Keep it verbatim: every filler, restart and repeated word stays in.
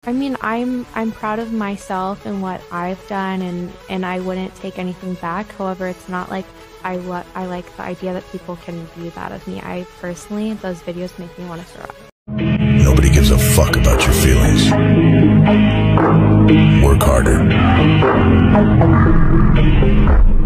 I mean, I'm I'm proud of myself and what I've done, and and I wouldn't take anything back. However, it's not like I lo- I like the idea that people can view that of me. I personally, those videos make me want to throw up. Nobody gives a fuck about your feelings. Work harder.